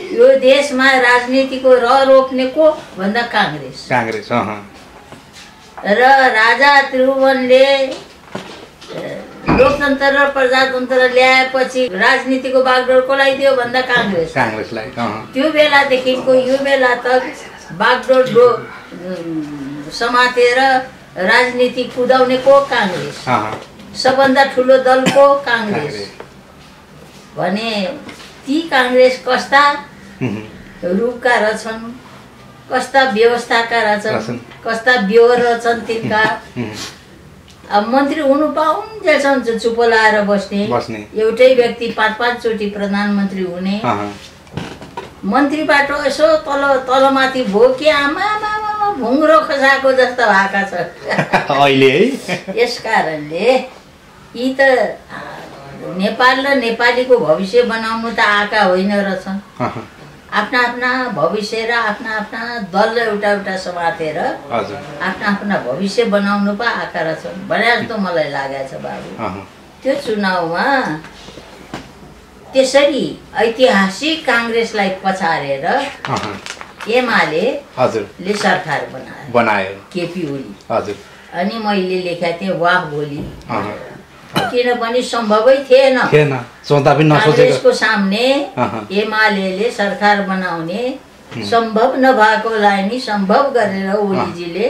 यो देशमा राजनीतिको रोक्ने को भन्दा कांग्रेस र राजा त्रिभुवनले लोकतन्त्र र प्रजातन्त्र ल्याएपछि राजनीतिको बागडोर कसलाई दियो भन्दा कांग्रेसलाई त्यो बेलादेखिको यो बेला तक बागडोर समातेर राजनीति कुदाउने को कांग्रेस सबभन्दा ठुलो दल को कांग्रेस भने ती कांग्रेस कस्ता रूपका रहेछन् कस्ता व्यवस्थाका रहेछन् कस्ता व्यवहार रहेछन् तिनका अब मन्त्री हुनु पाउन्जेलसम्म चुप लाएर बस्ने एउटै व्यक्ति 5-5 चोटि प्रधानमन्त्री हुने मन्त्रीबाट यसो तलमाथि भोके आमा भुङ्रो खसाएको जस्तो भएका छ अहिले यस कारणले यी त नेपाल र नेपालीको भविष्य बनाउनु त आका होइन रहेछन् आफ्ना भविष्य र आफ्ना दल एउटा समातेर आफ्ना भविष्य बनाउनु पो आका रहेछन् भने जस्तो मलाई लागेको छ बाबु त्यो चुनावमा त्यसरी ऐतिहासिक कांग्रेसलाई पछारेर एमाले सरकार बनायो केपी ओली अनि मैले लेखेको थिएँ वाह भोलि किनभने सम्भवै थिएन कांग्रेसको सामने एमाले सरकार बनाउने सम्भव नभएकोलाई नि सम्भव गरेर ओलीजीले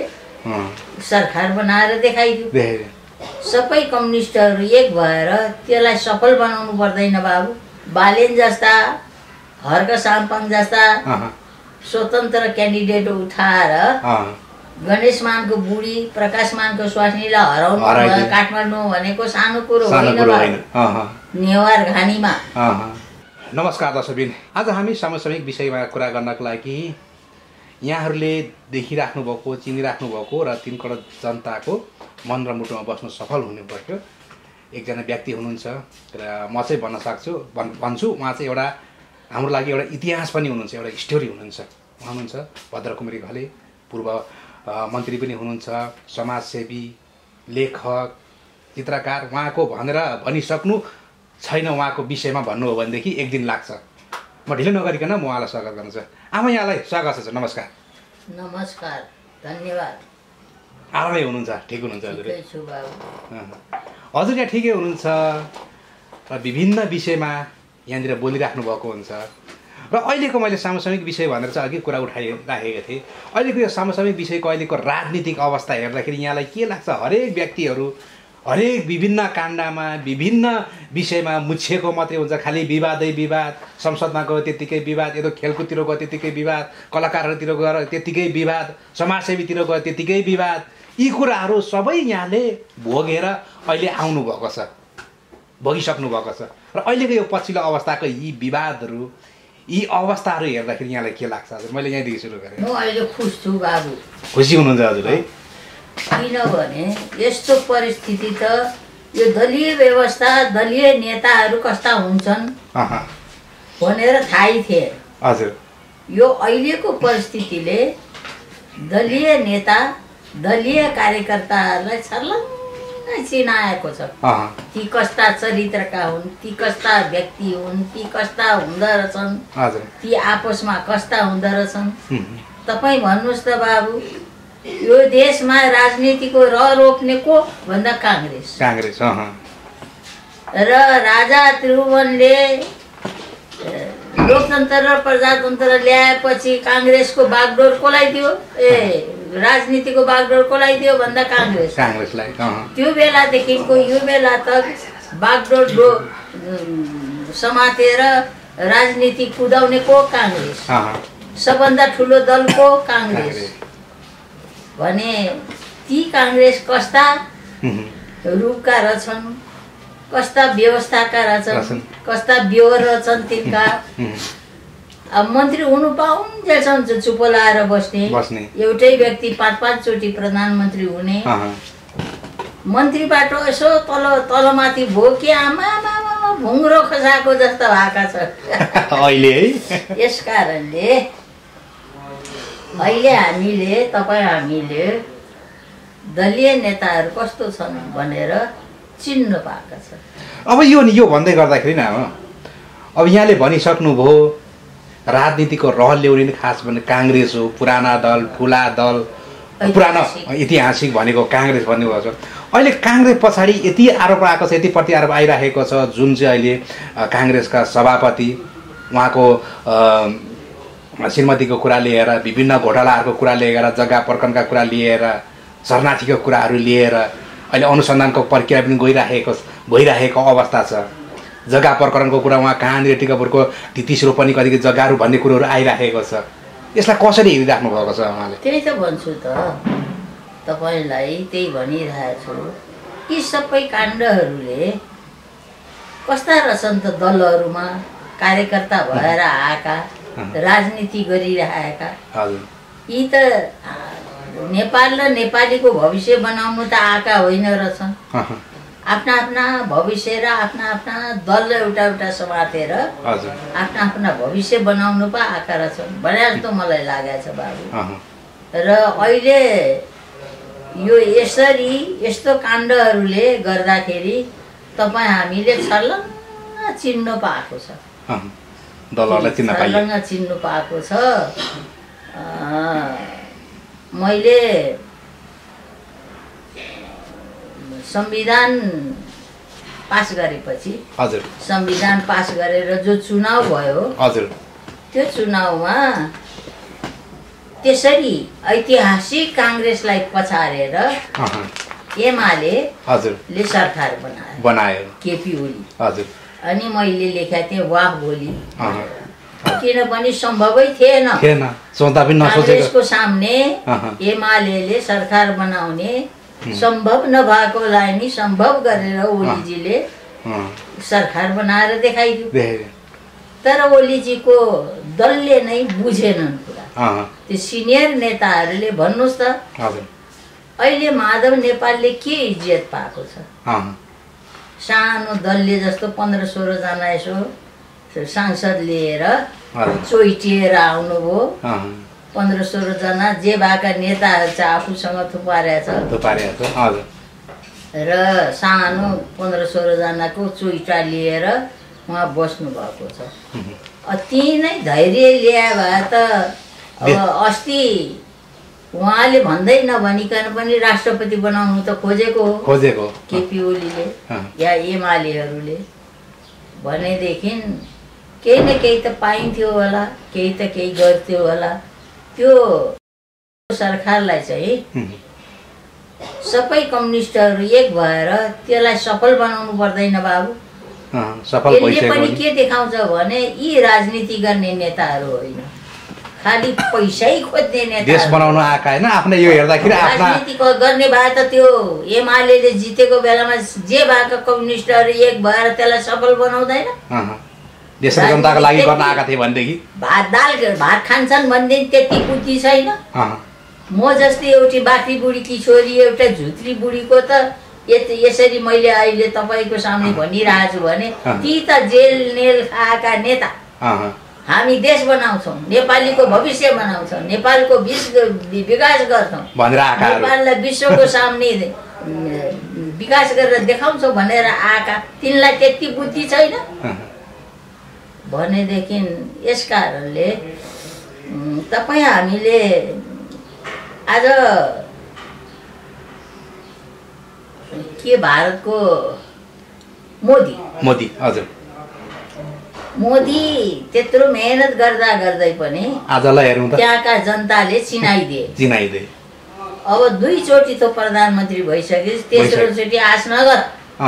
सरकार बनाएर देखाइदियो सबै कम्युनिस्टहरू एक भएर त्यसलाई सफल बनाउनु पर्दैन बाबु बालेन जस्ता हर्क साम्पाङ जस्ता स्वतन्त्र क्यान्डिडेट उठाएर गणेश मानको बुढी प्रकाश मानको स्वास्नीलाई हराउनु काठमाडौँ भनेको सानो कुरो होइन नेवार घानीमा। नमस्कार दर्शकबिन, आज हामी समसामयिक विषयमा कुरा गर्नको लागि यहाँहरूले देखिराख्नु भएको चिनिराख्नु भएको र तिनकड जनताको मन र मुटुमा बस्न सफल हुनुपर्छ एकजना व्यक्ति हुनुहुन्छ र म चाहिँ भन्छु उहाँ चाहिँ एउटा हाम्रो लागि एउटा इतिहास पनि हुनुहुन्छ, एउटा हिस्टोरी हुनुहुन्छ। उहाँ हुनुहुन्छ भद्रकुमारी घले, पूर्व मन्त्री पनि हुनुहुन्छ, समाजसेवी, लेखक, चित्रकार। उहाँको भनेर भनिसक्नु छैन, उहाँको विषयमा भन्नु हो भनेदेखि एक दिन लाग्छ। म ढिलो नगरिकन म उहाँलाई स्वागत गर्नु छ। आमा यहाँलाई स्वागत छ। नमस्कार। नमस्कार, धन्यवाद। आरामै हुनुहुन्छ? ठिक हुनुहुन्छ हजुर? ठिकै छु बाबु। हजुर यहाँ ठिकै हुनुहुन्छ र विभिन्न विषयमा यहाँनिर बोलिराख्नु भएको हुन्छ र अहिलेको मैले समसामयिक विषय भनेर चाहिँ अघि कुरा उठाइराखेको थिएँ। अहिलेको यो समसामयिक विषयको अहिलेको राजनीतिक अवस्था हेर्दाखेरि यहाँलाई के लाग्छ? हरेक व्यक्तिहरू हरेक विभिन्न काण्डमा विभिन्न विषयमा मुछिएको मात्रै हुन्छ, खालि विवादै विवाद। संसदमा गयो त्यतिकै विवाद, यता खेलकुदतिर गयो त्यतिकै विवाद, कलाकारहरूतिर गएर त्यतिकै विवाद, समाजसेवीतिर गयो त्यतिकै विवाद। यी कुराहरू सबै यहाँले भोगेर अहिले आउनुभएको छ, भोगिसक्नु भएको छ र अहिलेको यो पछिल्लो अवस्थाको यी विवादहरू, यी अवस्थाहरू हेर्दाखेरि यहाँलाई के लाग्छ हजुर? मैले यहाँदेखि सुरु गरेँ। म अहिले खुस छु बाबु। खुसी हुनुहुन्छ हजुर है? किनभने यस्तो परिस्थिति त यो दलीय व्यवस्था, दलीय नेताहरू कस्ता हुन्छन् भनेर थाहै थिए हजुर। यो अहिलेको परिस्थितिले दलीय नेता, दलीय कार्यकर्ताहरूलाई छर्लङ्गै चिनाएको छ। ती कस्ता चरित्रका हुन्, ती कस्ता व्यक्ति हुन्, ती कस्ता हुँदो रहेछन्, ती आपसमा कस्ता हुँदो रहेछन्। तपाईँ भन्नुहोस् त बाबु, यो देशमा राजनीतिको रोक्ने को भन्दा कांग्रेस र राजा त्रिभुवनले लोकतन्त्र र प्रजातन्त्र ल्याएपछि कांग्रेसको बागडोर कसलाई दियो? राजनीतिको बागडोर कसलाई दियो भन्दा कांग्रेसलाई। त्यो बेलादेखिको यो बेला तक बागडोर समातेर राजनीति कुदाउने को कांग्रेस सबभन्दा ठुलो दल को कांग्रेस भने ती कांग्रेस कस्ता रूपका रहेछन्, कस्ता व्यवस्थाका रहेछन्, कस्ता व्यवहार रहेछन् तिनका। अब मन्त्री हुनु पाउन्जेलसम्म चुप लाएर बस्ने एउटै व्यक्ति 5-5 चोटि प्रधानमन्त्री हुने मन्त्रीबाट यसो तलमाथि भोके आमा भुङ्रो खसाएको जस्तो भएका छ अहिले। यस कारणले अहिले हामीले दलीय नेताहरू कस्तो छन् भनेर चिन्न पाएका छ। अब यो भन्दै गर्दाखेरि न अब यहाँले भनिसक्नुभयो राजनीतिको रहल ल्याउने खास भने काङ्ग्रेस हो, पुराना दल, ठुला दल, पुरानो ऐतिहासिक भनेको काङ्ग्रेस भन्नुभएको छ। अहिले काङ्ग्रेस पछाडि यति आरोप आएको छ, यति प्रति आरोप आइरहेको छ, जुन चाहिँ अहिले काङ्ग्रेसका सभापति उहाँको श्रीमतीको कुरा लिएर, विभिन्न घोटालाहरूको कुरा लिएर, जग्गा प्रकरणका कुरा लिएर, शरणार्थीको कुराहरू लिएर अहिले अनुसन्धानको प्रक्रिया पनि भइरहेको अवस्था छ। जग्गा प्रकरणको कुरा उहाँ कहाँनिर टिकापुरको 33 रोपनी कतिको जग्गाहरू भन्ने कुरोहरू आइरहेको छ। यसलाई कसरी हेरिराख्नु भएको छ उहाँले? त्यही त भन्छु त तपाईँलाई, त्यही भनिरहेको छु। यी सबै काण्डहरूले कस्ता रहेछन् त दलहरूमा कार्यकर्ता भएर आएका, राजनीति गरिरहेका। यी त नेपाल र नेपालीको भविष्य बनाउनु त आएका होइन रहेछन्। आफ्ना आफ्ना भविष्य र आफ्ना आफ्ना दल एउटा एउटा समातेर आफ्ना आफ्ना भविष्य बनाउनु पो आएका रहेछन् भने जस्तो मलाई लागेको छ बाबु। र अहिले यो यसरी यस्तो काण्डहरूले गर्दाखेरि तपाईँ हामीले छर्लङ्ग चिन्नु पाएको छ, छर्लङ्ग चिन्नु पाएको छ। मैले संविधान पास गरेपछि, संविधान पास गरेर जो चुनाव भयो, त्यो चुनावमा त्यसरी ऐतिहासिक काङ्ग्रेसलाई पछारेर एमाले सरकार बनायो, केपी ओली। अनि मैले लेखेको थिएँ वाह भोलि, किनभने सम्भवै थिएन काङ्ग्रेसको सामने एमाले सरकार बनाउने। सम्भव नभएकोलाई नि सम्भव गरेर ओलीजीले सरकार बनाएर देखाइदियो। तर ओलीजीको दलले नै बुझेनन् कुरा। त्यो सिनियर नेताहरूले भन्नुहोस् त अहिले माधव नेपालले के इज्जत पाएको छ? सानो दलले जस्तो 15-16 जना यसो सांसद लिएर चोइटिएर आउनुभयो। 15-16 जना जे भएका नेताहरू चाहिँ आफूसँग थुपारेछ र सानो 15-16 जनाको चोइटा लिएर उहाँ बस्नु भएको छ। ती नै धैर्य ल्याए भए त अब अस्ति उहाँले भन्दै नभनिकन पनि राष्ट्रपति बनाउनु त खोजेको केपी ओलीले या एमालेहरूले भनेदेखि केही न केही त पाइन्थ्यो होला, केही त केही गर्थ्यो होला। त्यो सरकारलाई चाहिँ सबै कम्युनिस्टहरू एक भएर त्यसलाई सफल बनाउनु पर्दैन बाबु। यसले पनि के देखाउँछ भने यी राजनीति गर्ने नेताहरू होइन, खालि पैसै खोज्ने नेता, देश बनाउन आएका हैन। आफ्नो यो हेर्दाखेरि राजनीति गर्ने भए त त्यो एमालेले जितेको बेलामा जे भएका कम्युनिस्टहरू एक भएर त्यसलाई सफल बनाउँदैन? देश र जनताको लागि गर्न आएका थिए भनेदेखि भात खान्छन् भन्ने त्यति बुद्धि छैन। म जस्तै एउटी बाख्री बुढीकी छोरी, एउटा झुत्री बुढीको त यसरी मैले अहिले तपाईँको सामने भनिरहेको छु भने ती त जेल नेल खाएका नेता। हामी देश बनाउँछौँ, नेपालीको भविष्य बनाउँछौँ, नेपालको विकास गर्छौँ, नेपाललाई विश्वको सामने विकास गरेर देखाउँछौँ भनेर आएका। तिनलाई त्यति बुद्धि छैन भनेदेखि यस कारणले तपाईँ हामीले आज के भारतको मोदी हजुर मोदी त्यत्रो मेहनत गर्दा गर्दै पनि आजलाई हेरौँ त त्यहाँका जनताले चिनाइदिए। अब 2 चोटि त प्रधानमन्त्री भइसकेपछि तेस्रो चोटि आश नगर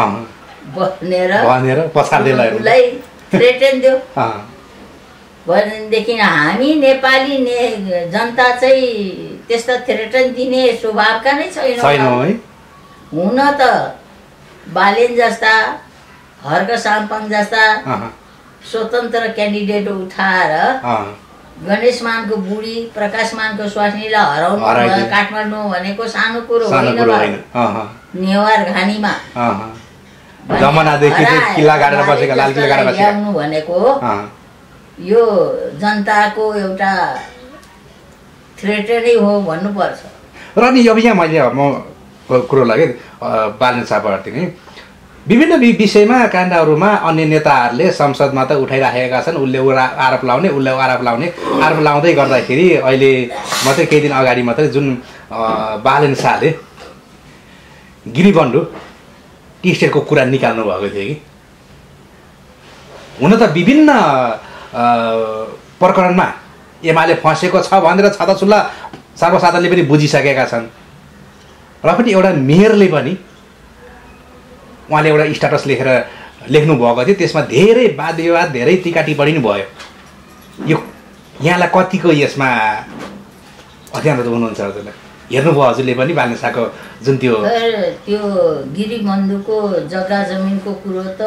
भनेर पछाडिलाई थ्रेटन दियो। भनेदेखि हामी नेपाली जनता चाहिँ त्यस्ता थ्रेटन दिने स्वभावका नै छैन। हुन त बालेन जस्ता, हर्क साम्पाङ जस्ता स्वतन्त्र क्यान्डिडेट उठाएर गणेश मानको बुढी, प्रकाश मानको स्वास्नीलाई हराउनु काठमाडौँ भनेको सानो कुरो होइन। नेवार घानीमा जमानादेखि किल्ला गाडेर बसेका, लाल किल्ला गाडेर बसेका ल्याउनु भनेको यो जनताको एउटा थ्रेटनै हो भन्नुपर्छ। र नि अब यहाँ मैले म कुरो लाग्यो बालन साहबबाट विभिन्न विषयमा काण्डहरूमा अन्य नेताहरूले संसदमा त उठाइराखेका छन्। उसले आरोप लाउने, उसले आरोप लाउने, आरोप लाउँदै गर्दाखेरि अहिले मात्रै केही दिन अगाडि मात्रै जुन बालेन शाहले गिरिबन्धु टी स्टेटको कुरा निकाल्नु भएको थियो कि हुन त विभिन्न प्रकरणमा एमाले फँसेको छ भनेर छाताछुल्ला सर्वसाधारणले पनि बुझिसकेका छन् र पनि एउटा मेयरले पनि उहाँले एउटा स्ट्याटस लेख्नु भएको थियो। त्यसमा धेरै वाद विवाद, धेरै टीका टिप्पणी भयो। यो यहाँलाई कतिको यसमा अध्ययन हुनुहुन्छ हजुरले? हेर्नुभयो हजुरले पनि बालेन शाहको जुन त्यो गिरिबन्धुको जग्गा जमिनको कुरो त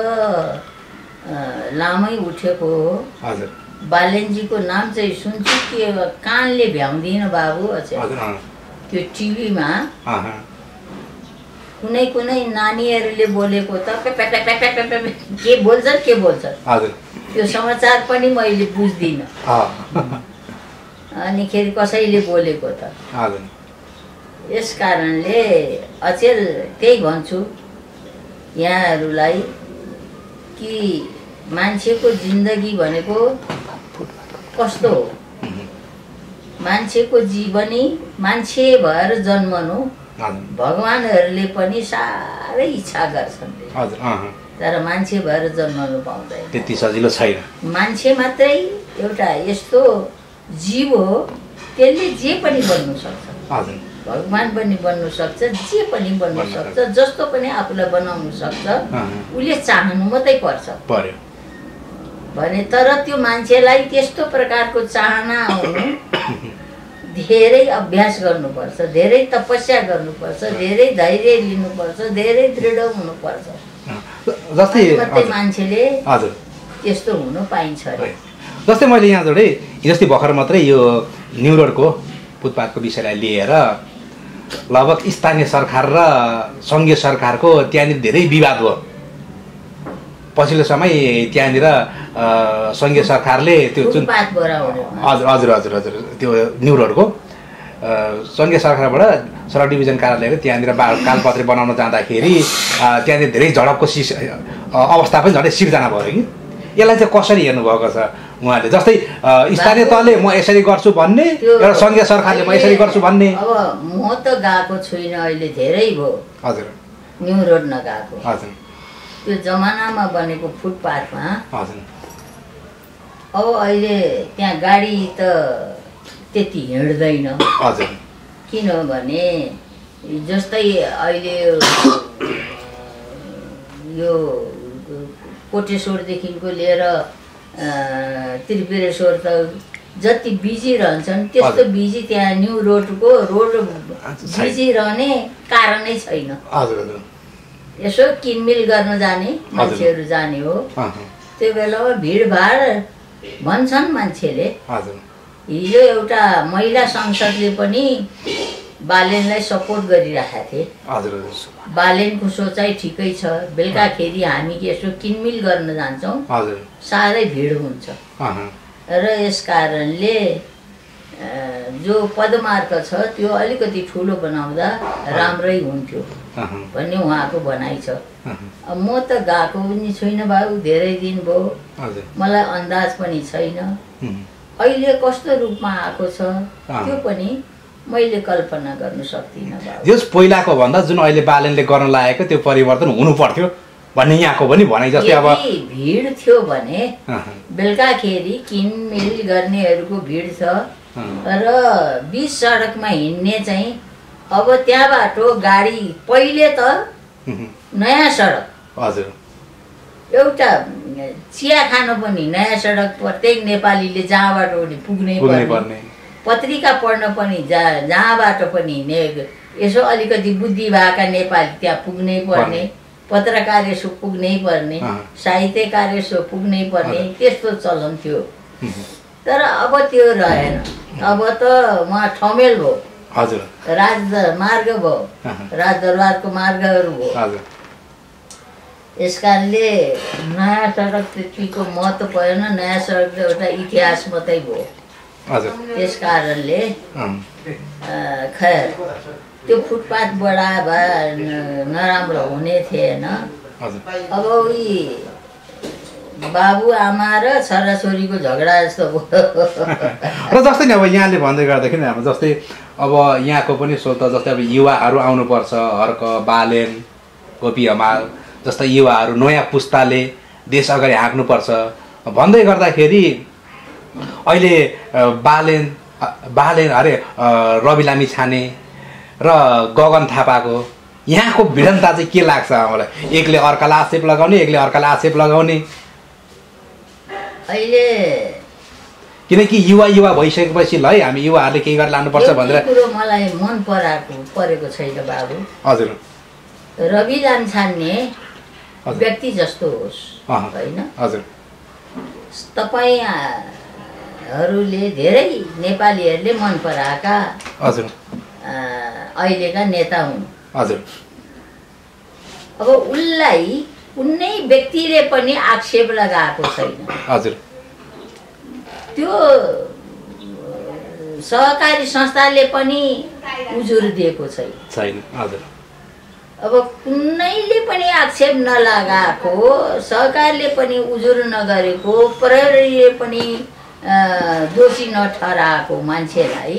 लामै उठेको हो। हजुर बालेनजीको नाम चाहिँ सुन्छु कि कानले भ्याउँदिन बाबु। त्यो टिभीमा कुनै कुनै नानीहरूले बोलेको त के बोल्छन् हजुर त्यो समाचार पनि मैले बुझ्दिनँ। अनि खेरि कसैले बोलेको त हजुर। यस कारणले अचेल त्यही भन्छु यहाँहरूलाई कि मान्छेको जिन्दगी भनेको कस्तो हो। मान्छेको जीवनी मान्छे भएर जन्मनु भगवानहरूले पनि साह्रै इच्छा गर्छन् तर मान्छे भएर जन्मनु पाउँदैन। त्यति सजिलो छैन। मान्छे मात्रै एउटा यस्तो जीव हो त्यसले जे पनि बन्नु सक्छ। भगवान पनि बन्नु सक्छ, जे पनि बन्नु सक्छ, जस्तो पनि आफूलाई बनाउनु सक्छ। उसले चाहनु मात्रै पर्छ भने तर त्यो मान्छेलाई त्यस्तो प्रकारको चाहना आउनु धेरै अभ्यास गर्नुपर्छ, धेरै तपस्या गर्नुपर्छ, धेरै धैर्य लिनुपर्छ, धेरै दृढ हुनुपर्छ। जस्तै मान्छेले त्यस्तो हुनु पाइन्छ अरे। जस्तै मैले यहाँ जोडे हिजोस्ति भर्खर मात्रै यो न्यू रोडको फुटपाथको विषयलाई लिएर लगभग स्थानीय सरकार र सङ्घीय सरकारको त्यहाँनिर धेरै विवाद भयो। पछिल्लो समय त्यहाँनिर सङ्घीय सरकारले त्यो जुन हजुर हजुर हजुर हजुर त्यो न्यू रोडको सङ्घीय सरकारबाट सडक डिभिजन कार्यालयको त्यहाँनिर कालपत्रे बनाउन जाँदाखेरि त्यहाँनिर धेरै झडपको अवस्था पनि झन् सिर्जना भयो कि यसलाई चाहिँ कसरी हेर्नुभएको छ उहाँले? जस्तै स्थानीय तहले म यसरी गर्छु भन्ने र सङ्घीय सरकारले म यसरी गर्छु भन्ने। अब म त गएको छुइनँ, अहिले धेरै भयो हजुर न्यू रोड नगएको। हजुर त्यो जमानामा बनेको फुटपाथमा हजुर अब अहिले त्यहाँ गाडी त त्यति हिँड्दैन। हजुर किनभने जस्तै अहिले यो कोटेश्वरदेखिको लिएर त्रिपुरेश्वर त जति बिजी रहन्छन् त्यस्तो बिजी त्यहाँ न्यू रोडको रोड बिजी रहने कारणै छैन। यसो किनमेल गर्न जाने मान्छेहरू जाने हो, त्यो बेलामा भिडभाड भन्छन् मान्छेले। हिजो एउटा महिला संसदले पनि बालेनलाई सपोर्ट गरिरहेका थिए। बालेनको सोचाइ ठिकै छ, बेलुकाखेरि हामी यसो किनमेल गर्न जान्छौँ साह्रै भिड हुन्छ र यस कारणले जो पदमार्ग छ त्यो अलिकति ठुलो बनाउँदा राम्रै हुन्थ्यो भन्ने उहाँको भनाइ छ। म त गएको पनि छुइनँ बाबु, धेरै दिन भयो, मलाई अन्दाज पनि छैन। अहिले कस्तो रूपमा आएको छ त्यो पनि मैले कल्पना गर्न सक्दिनँ बाबु। जस पहिलाको भन्दा जुन अहिले बालेनले गर्न लागेको त्यो परिवर्तन हुनु पर्थ्यो भन्ने यहाँको पनि भनाइ। जस्तै अब भिड थियो भने बेलुकाखेरि किनमेल गर्नेहरूको भिड छ र बीच सडकमा हिँड्ने चाहिँ अब त्यहाँबाट गाडी पहिले त नयाँ सडक हजुर एउटा चिया खान पनि नयाँ सडक प्रत्येक नेपालीले जहाँबाट पनि पुग्नै पर्ने, पत्रिका पढ्न पनि जहाँबाट पनि यसो अलिकति बुद्धि भएका नेपाली त्यहाँ पुग्नै पर्ने, पत्रकार यसो पुग्नै पर्ने, साहित्यकार यसो पुग्नै पर्ने, त्यस्तो चलन थियो। तर अब त्यो रहेन। अब त उहाँ ठमेल भयो, हजुर राजमार्ग भयो, राजदरबारको मार्गहरू भयो। यस कारणले नयाँ सडक त्यतिको महत्त्व परेन, नयाँ सडक त एउटा इतिहास मात्रै भयो। त्यस कारणले खैर त्यो फुटपाथ बढा भए नराम्रो हुने थिएन। अब उही बाबु आमा र छोराछोरीको झगडा जस्तो र जस्तै नि अब यहाँले भन्दै गर्दाखेरि हाम्रो जस्तै अब यहाँको पनि सोच त जस्तै अब युवाहरू आउनुपर्छ, हर्क, बालेन, गोपी हमाल जस्तै युवाहरू नयाँ पुस्ताले देश अगाडि हाँक्नुपर्छ भन्दै गर्दाखेरि अहिले बालेन अरे रवि लामिछाने र गगन थापाको यहाँको भिडन्ता चाहिँ के लाग्छ मलाई? एकले अर्कालाई आक्षेप लगाउने, एकले अर्कालाई आक्षेप लगाउने। अहिले किनकि युवा भइसकेपछि ल है हामी युवाहरूले केही गरेर लानुपर्छ भनेर कुरो मलाई मन परेको छैन बाबु। हजुर, रवि लामिछाने व्यक्ति जस्तो होस् होइन। हजुर, तपाईँहरूले धेरै नेपालीहरूले मन पराएका हजुर अहिलेका नेता हुन्। हजुर, अब उसलाई कुनै व्यक्तिले पनि आक्षेप लगाएको छैन। हजुर, त्यो सहकारी संस्थाले पनि उजुर दिएको छैन। हजुर, अब कुनैले पनि आक्षेप नलगाएको, सरकारले पनि उजुर नगरेको, प्रहरीले पनि दोषी नठहराएको मान्छेलाई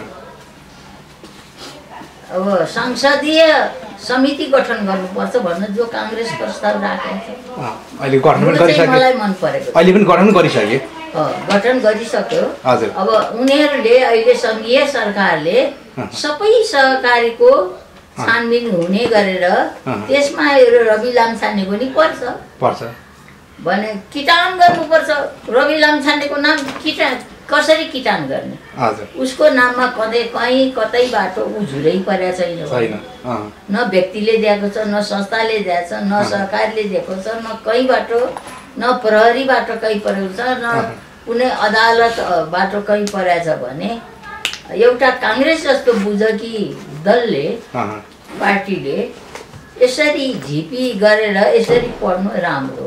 अब संसदीय समिति गठन गर्नुपर्छ भन्नु जो काङ्ग्रेस प्रस्ताव राखेको छ। अहिले गठन पनि गरिसक्यो। मलाई मन परेको, अहिले पनि गठन गरिसक्यो। गठन गरिसक्यो। हजुर, अब उनीहरूले अहिले सङ्घीय सरकारले सबै सहकारीको छानबिन हुने गरेर त्यसमा रवि लामिछाने पनि पर्छ भने किटान गर्नुपर्छ। रवि लामिछानेको नाम कसरी किटान गर्ने? उसको नाममा कतैबाट उजुरै परेको छैन। न व्यक्तिले दिएको छ, न संस्थाले दिएको छ, न सरकारले दिएको छ, न कहीँबाट, न प्रहरीबाट कहीँ परेको छ, न कुनै अदालतबाट कहीँ परेछ भने एउटा काङ्ग्रेस जस्तो बुझकी दलले पार्टीले यसरी झिपी गरेर यसरी पढ्नु राम्रो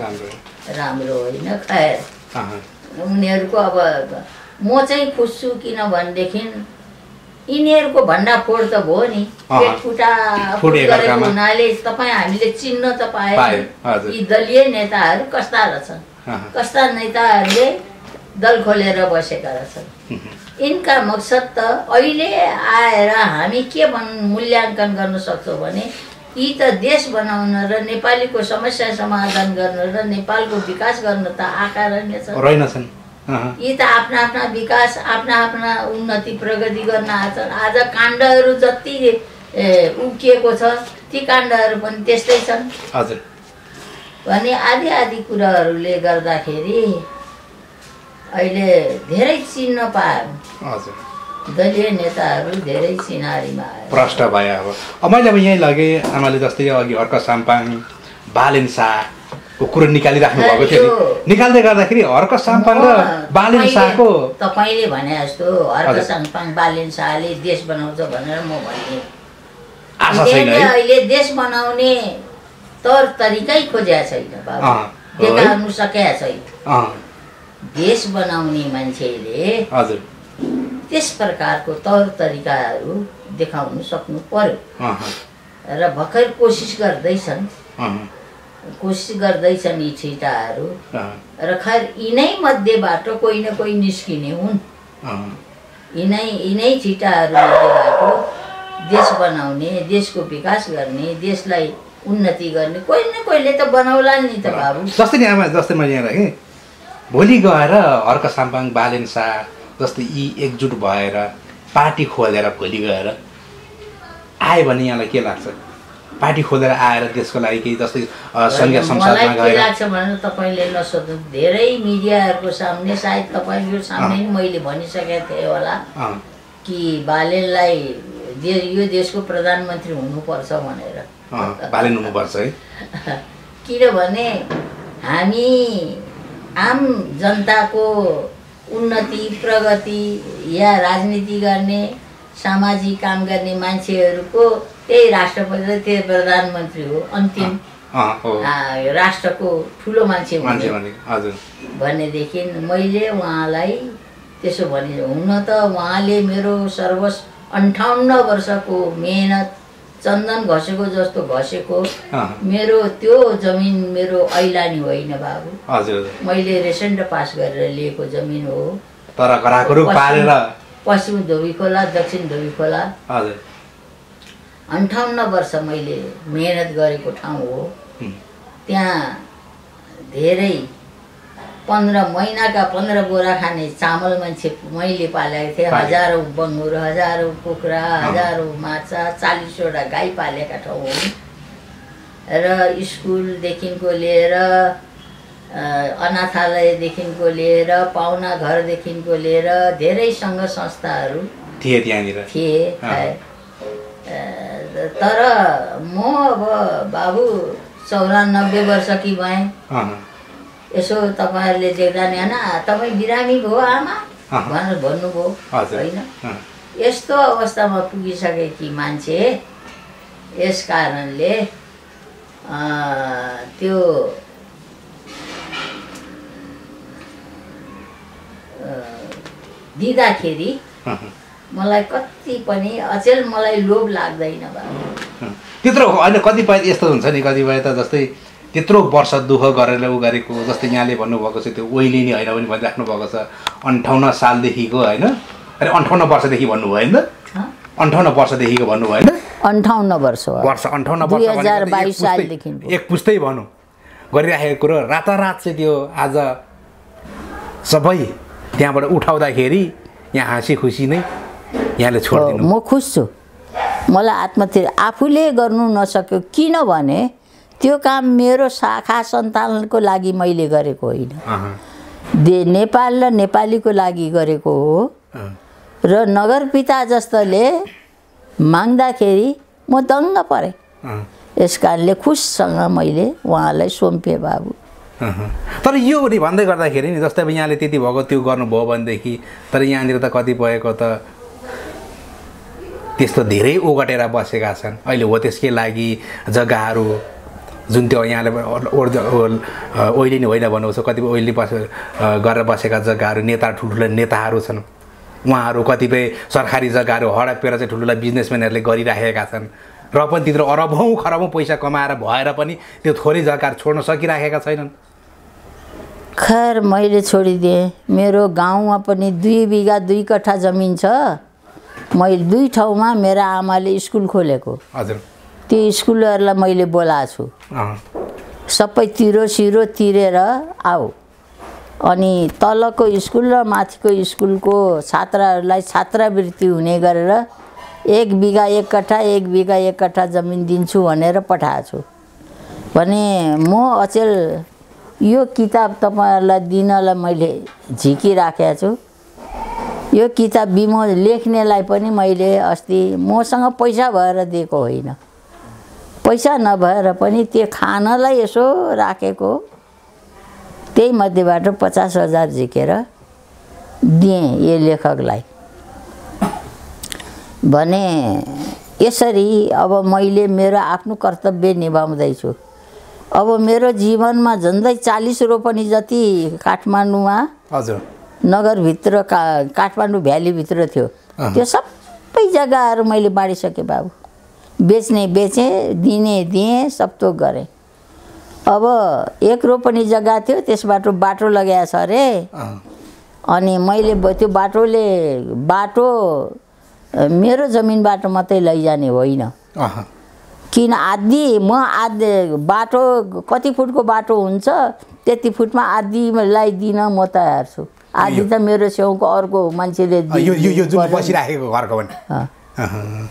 होइन। खैर उनीहरूको अब म चाहिँ खुस छु किनभनेदेखि यिनीहरूको भण्डाफोड त भयो नि, पेटफुटा गरेको हुनाले तपाईँ हामीले चिन्न त पाए यी दलीय नेताहरू कस्ता रहेछन्, कस्ता नेताहरूले दल खोलेर बसेका रहेछन्। यिनका मकसद त अहिले आएर हामी के मूल्याङ्कन गर्न सक्छौँ भने यी त देश बनाउन र नेपालीको समस्या समाधान गर्न र नेपालको विकास गर्न त आएका रहेनछन्। यी त आफ्ना विकास, आफ्ना उन्नति प्रगति गर्न आएछन्। आज काण्डहरू जति उकिएको छ ती काण्डहरू पनि त्यस्तै छन् भने आदि कुराहरूले गर्दाखेरि अहिले धेरै चिन्न पायो। दलीय नेताहरू धेरै सिनारीमा आयो, प्रष्ट भयो। अब मैले यहीँ लगेँ आमाले जस्तै अघि हर्क साम्पाङ, बालेन शाहको कुरो निकालिराख्नु भएको थियो नि, निकाल्दै गर्दाखेरि हर्क साम्पाङ र बालेन शाहको तपाईँले भने जस्तो हर्क साम्पाङ बालेन शाहले देश बनाउँछ भनेर म भन्ने आशा छैन। अहिले देश बनाउने तौर तरिकै खोजेको छैन बाबु, देखाउनु सकेका छैन। देश बनाउने मान्छेले त्यस प्रकारको तौर तरिकाहरू देखाउनु सक्नु पर्यो र भर्खर कोसिस गर्दैछन् यी छिटाहरू र खैर यिनै मध्येबाट कोही न कोही निस्किने हुन्। यिनै छिटाहरू मध्येबाट देश बनाउने, देशको विकास गर्ने, देशलाई उन्नति गर्ने कोही न कोहीले त बनाउला नि त बाबु। जस्तै नि आमा, जस्तै मैले यहाँ राखेँ भोलि गएर हर्क साम्पाङ, बालेन शाह जस्तै यी एकजुट भएर पार्टी खोलेर भोलि गएर आयो भने यहाँलाई के लाग्छ? पार्टी खोलेर आएर देशको लागि केही जस्तै सङ्घीय संसदमा गएर के लाग्छ भने तपाईँले नसोध्नु, धेरै मिडियाहरूको सामने सायद तपाईँको सामने मैले भनिसकेको थिएँ होला कि बालेनलाई यो देशको प्रधानमन्त्री हुनुपर्छ भनेर। बालेन हुनुपर्छ है, किनभने हामी आम जनताको उन्नति प्रगति या राजनीति गर्ने, सामाजिक काम गर्ने मान्छेहरूको त्यही राष्ट्रपति र त्यही प्रधानमन्त्री हो, अन्तिम राष्ट्रको ठुलो मान्छे भनेदेखि मैले उहाँलाई त्यसो भने हुन त उहाँले मेरो 58 वर्षको मेहनत चन्दन घसेको जस्तो घसेको मेरो त्यो जमिन मेरो ऐलानी होइन बाबु। हजुर मैले रेसेन्ट पास गरेर लिएको जमिन हो। तर घराघरु पारेर पश्चिम धोबीखोला दक्षिण धोबीखोला हजुर 58 वर्ष मैले मेहनत गरेको ठाउँ हो। त्यहाँ धेरै 15 महिनाका 15 बोरा खाने चामल मान्छे मैले पालेको थिएँ। हजारौँ बङ्गुर, हजारौँ कुखुरा, हजारौँ माछा, 40वटा गाई पालेका ठाउँ हो। र स्कुलदेखिको लिएर अनाथालयदेखिको लिएर पाहुना घरदेखिको लिएर धेरै सङ्घ संस्थाहरू थिए त्यहाँनिर थिए। तर म अब बाबु 94 वर्षकी भएँ। यसो तपाईँहरूले देख्दा नि होइन तपाईँ बिरामी भयो आमा भनेर भन्नुभयो होइन। यस्तो अवस्थामा पुगिसकेकी मान्छे, यस कारणले त्यो दिँदाखेरि मलाई कति पनि अचेल मलाई लोभ लाग्दैन बाबु। त्यत्रो होइन, कतिपय यस्तो हुन्छ नि, कतिपय त जस्तै त्यत्रो वर्ष दुःख गरेर उ गरेको, जस्तै यहाँले भन्नुभएको छ त्यो ओइलिनी होइन पनि भनिराख्नु भएको छ 58 सालदेखिको होइन। अरे 58 वर्षदेखि भन्नुभयो होइन, 58 वर्षदेखिको भन्नुभयो होइन, 58 वर्ष 58 वर्ष 2022 सालदेखि एक पुस्तै भनौँ गरिराखेको कुरो रातारात चाहिँ त्यो आज सबै त्यहाँबाट उठाउँदाखेरि यहाँ हाँसी खुसी नै यहाँले छोडिदिनु। म खुस छु। मलाई आत्महत्या आफूले गर्नु नसक्यो किनभने त्यो काम मेरो शाखा सन्तानको लागि मैले गरेको होइन, नेपाल र नेपालीको लागि गरेको हो। र नगरपिता जस्तोले माग्दाखेरि म दङ्ग परेँ। यस कारणले खुससँग मैले उहाँलाई सुम्पेँ बाबु। तर यो नि भन्दै गर्दाखेरि नि जस्तै अब यहाँले त्यति भएको त्यो गर्नुभयो भनेदेखि, तर यहाँनिर त कतिपयको त त्यस्तो धेरै ओगटेर बसेका छन् अहिले हो। त्यसकै लागि जग्गाहरू जुन त्यो यहाँले ओइलिनी होइन भन्नुहोस्, कतिपय ओइली गरेर बसेका जग्गाहरू नेता ठुल्ठुला नेताहरू छन्, उहाँहरू कतिपय सरकारी जग्गाहरू हडपेर चाहिँ ठुल्ठुला बिजनेसम्यानहरूले गरिराखेका छन् र पनि त्यत्रो अरबौँ खरबौँ पैसा कमाएर भएर पनि त्यो थोरै जग्गाहरू छोड्न सकिराखेका छैनन्। खैर मैले छोडिदिएँ। मेरो गाउँमा पनि 2 बिघा 2 कट्ठा जमिन छ। मैले 2 ठाउँमा मेरा आमाले स्कुल खोलेको। हजुर त्यो स्कुलहरूलाई मैले बोलाएको छु। सबै तिरो तिरेर आऊ। अनि तलको स्कुल र माथिको स्कुलको छात्राहरूलाई छात्रवृत्ति हुने गरेर 1 बिघा 1 कट्ठा 1 बिघा 1 कट्ठा जमिन दिन्छु भनेर पठाएको छु। भने म अचेल यो किताब तपाईँहरूलाई दिनलाई मैले झिकिराखेको छु। यो किताब विमोच लेख्नेलाई पनि मैले अस्ति मसँग पैसा भएर दिएको होइन, पैसा नभएर पनि त्यो खानलाई यसो राखेको, त्यही मध्येबाट 50,000 झिकेर दिएँ यो लेखकलाई। भने यसरी अब मैले मेरो आफ्नो कर्तव्य निभाउँदैछु। अब मेरो जीवनमा झन्डै 40 रोपनी जति काठमाडौँमा हजुर नगरभित्र काठमाडौँ भ्यालीभित्र थियो, त्यो सबै जग्गाहरू मैले बाँडिसकेँ बाबु। बेच्ने बेचेँ, दिने दिएँ, सब थोक गरेँ। अब 1 रोपनी जग्गा थियो, त्यसबाट बाटो लगाएको छ अरे। अनि मैले त्यो बाटो मेरो जमिनबाट मात्रै लैजाने होइन। किन म आधी बाटो कति फुटको बाटो हुन्छ त्यति फुटमा आधीलाई दिन म तयार छु। आधी त मेरो छेउको अर्को मान्छेले यो जुन बसिराखेको घरको पनि